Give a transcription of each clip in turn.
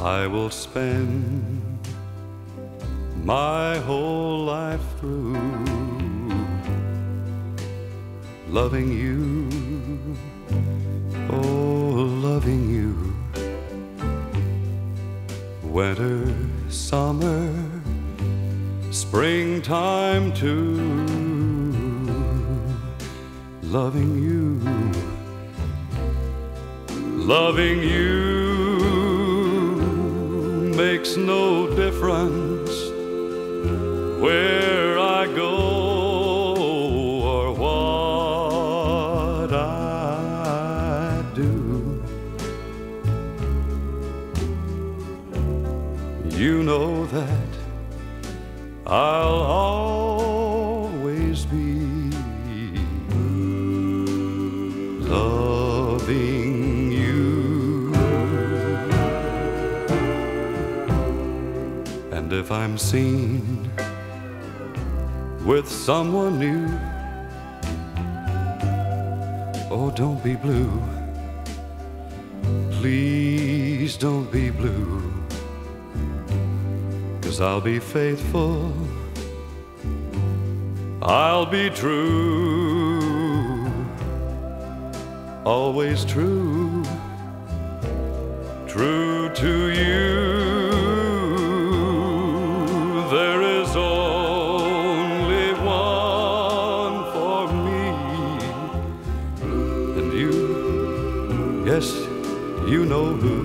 I will spend my whole life through loving you, oh, loving you. Winter, summer, springtime too, loving you, loving you. Makes no difference where I go or what I do. You know that I'll always be loving you. And if I'm seen with someone new, oh, don't be blue. Please don't be blue. 'Cause I'll be faithful, I'll be true, always true, true to you. There is only one for me, and you, yes, you know who.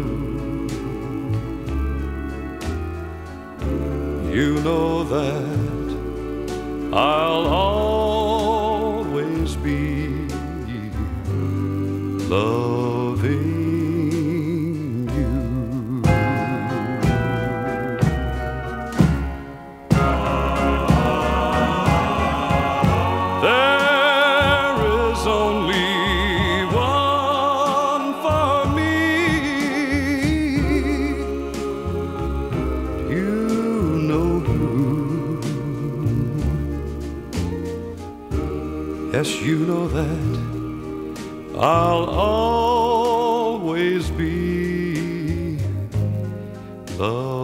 You know that I'll always be loving you. There is only one for me. You know who. Yes, you know that I'll always be loved.